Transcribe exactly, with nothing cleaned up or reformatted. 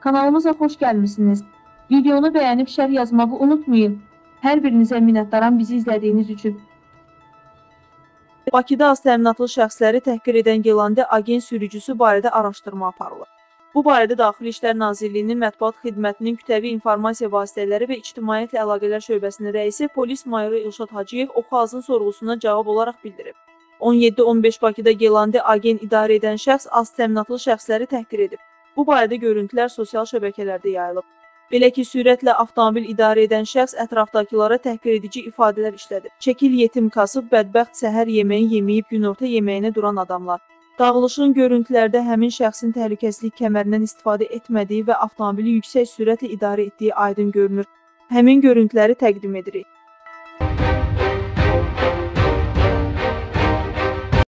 Kanalımıza xoş gəlmisiniz. Videonu bəyənib şərh yazmağı unutmayın. Hər birinizə minnətdaram bizi izlədiyiniz üçün. Bakıda aztəminatlı şəxsləri təhqir edən Gelandə agent sürücüsü barədə araşdırma aparılır. Bu barədə Daxili İşlər Nazirliyinin Mətbuat Xidmətinin Kütləvi İnformasiya Vasitələri və İctimaiyyətlə Əlaqələr Şöbəsinin rəisi polis mayoru İlşad Hacıyev Oxazın sorğusuna cavab olaraq bildirib. on yeddi on beş Bakıda Gelandə agent idarə edən şəxs aztəminatlı şəxsləri təhqir edib. Bu barədə görüntülər sosial şəbəkələrdə yayılıb. Belə ki, sürətlə avtomobil idarə edən şəxs ətrafdakılara təhqir edici ifadələr işlədib. Çəkil yetim kasıb, bədbəxt səhər yeməyi yeməyib günorta yeməyinə duran adamlar. Dağılışın görüntülərdə həmin şəxsin təhlükəsizlik kəmərindən istifadə etmədiyi və avtomobili yüksək sürətlə idarə etdiyi aydın görünür. Həmin görüntüləri təqdim edirik.